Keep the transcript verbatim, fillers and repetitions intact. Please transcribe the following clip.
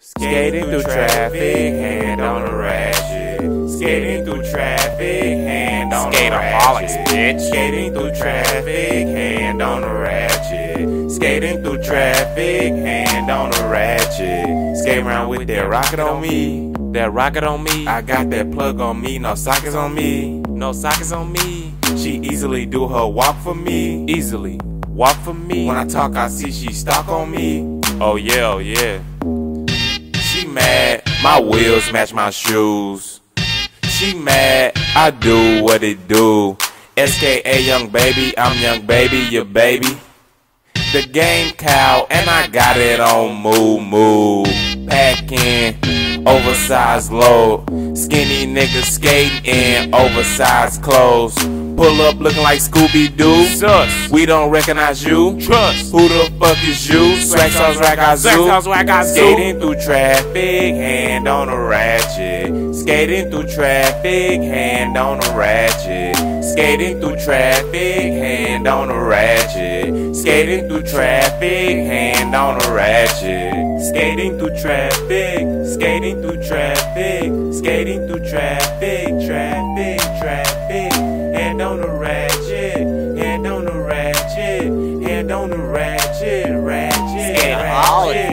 Skating through traffic, hand on the ratchet. Skating through traffic, hand on the ratchet. Bitch. Skating through traffic, hand on the ratchet. Skating through traffic, hand on the ratchet. Skate around with that rocket on me, that rocket on me. I got that plug on me, no sockets on me, no sockets on me. She easily do her walk for me, easily walk for me. When I talk, I see she stalk on me. Oh yeah, oh yeah. She mad, my wheels match my shoes. She mad, I do what it do. S K A young baby, I'm young baby, your baby. The game cow, and I got it on move, move. Packing, oversized load. Skinny niggas skating in oversized clothes. Pull up looking like Scooby-Doo. Sus. We don't recognize you. Trust. Who the fuck is you? Swag sauce rack I zoo. Swag sauce rack I zoo. Skating through traffic, hand on the ratchet. Skating through traffic, hand on the ratchet. Skating through traffic, hand on the ratchet. Skating through traffic, hand on the ratchet. Skating through traffic, skating through traffic, skating through traffic, traffic, traffic. Hand on the ratchet, hand on the ratchet, hand on the ratchet, ratchet, ratchet.